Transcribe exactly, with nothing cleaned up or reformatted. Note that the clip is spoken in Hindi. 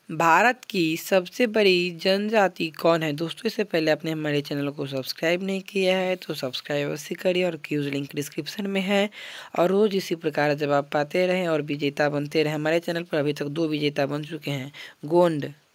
भारत की सबसे बड़ी जनजाति कौन है? दोस्तों इससे पहले आपने हमारे चैनल को सब्सक्राइब नहीं किया है तो सब्सक्राइब अवश्य करिए और क्यूज लिंक डिस्क्रिप्शन में है। और रोज इसी प्रकार जवाब पाते रहें और विजेता बनते रहें। हमारे चैनल पर अभी तक दो विजेता बन चुके हैं, गोंड